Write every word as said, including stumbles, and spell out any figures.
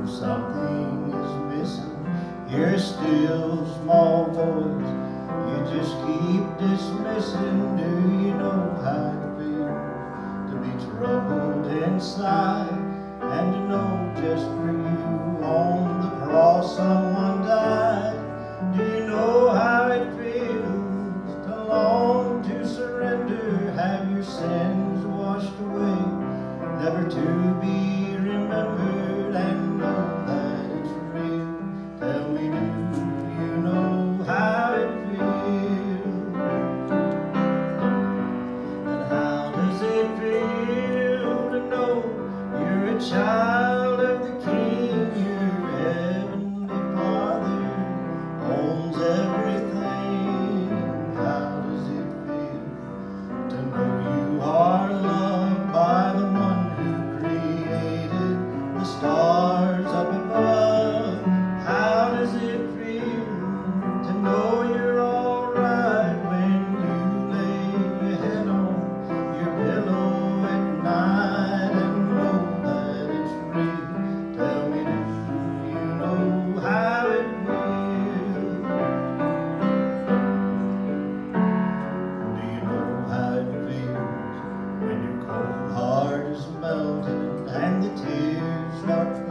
something is missing. You're still small boys, you just keep dismissing. Do you know how it feels to be troubled inside, and to know just for you on the cross someone died? Do you know how it feels to long to surrender, have your sins washed away, never to be remembered, and know that it's real? Tell me, do you know how it feels? And how does it feel to know you're a child of the King? Your heavenly Father owns everything. How does it feel to know you are loved by the one who created the stars up above? How does it feel to know you're alright when you lay your head on your pillow at night, and know that it's real? Tell me, do you know how it feels? Do you know how it feels when your cold heart is melted and the tears start